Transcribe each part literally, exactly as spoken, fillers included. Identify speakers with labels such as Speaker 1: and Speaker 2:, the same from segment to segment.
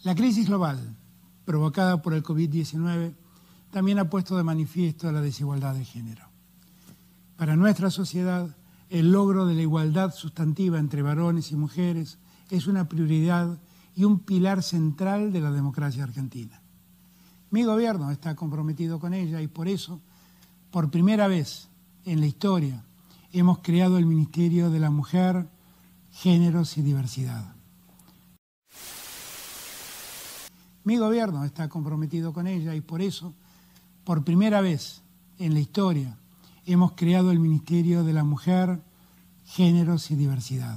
Speaker 1: La crisis global, provocada por el COVID diecinueve, también ha puesto de manifiesto la desigualdad de género. Para nuestra sociedad, el logro de la igualdad sustantiva entre varones y mujeres es una prioridad y un pilar central de la democracia argentina. Mi gobierno está comprometido con ella y por eso, por primera vez en la historia, hemos creado el Ministerio de la Mujer, Géneros y Diversidad. Mi gobierno está comprometido con ella y por eso, por primera vez en la historia, hemos creado el Ministerio de la Mujer, Géneros y Diversidad.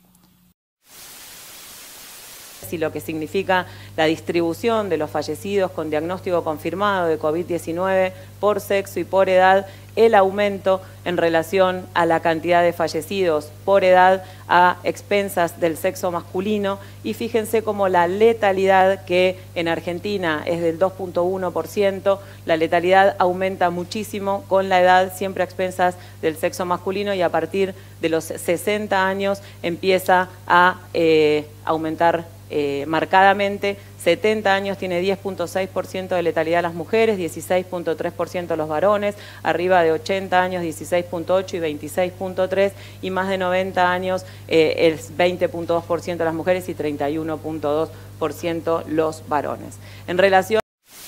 Speaker 2: Y lo que significa la distribución de los fallecidos con diagnóstico confirmado de COVID diecinueve por sexo y por edad, el aumento en relación a la cantidad de fallecidos por edad a expensas del sexo masculino, y fíjense cómo la letalidad, que en Argentina es del dos punto uno por ciento, la letalidad aumenta muchísimo con la edad, siempre a expensas del sexo masculino, y a partir de los sesenta años empieza a eh, aumentar Eh, marcadamente. setenta años tiene diez punto seis por ciento de letalidad las mujeres, dieciséis punto tres por ciento los varones, arriba de ochenta años dieciséis punto ocho y veintiséis punto tres, y más de noventa años eh, es veinte punto dos por ciento las mujeres y treinta y uno punto dos por ciento los varones. En relación...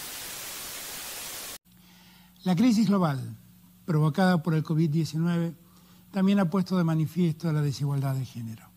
Speaker 1: La crisis global, provocada por el COVID diecinueve, también ha puesto de manifiesto la desigualdad de género.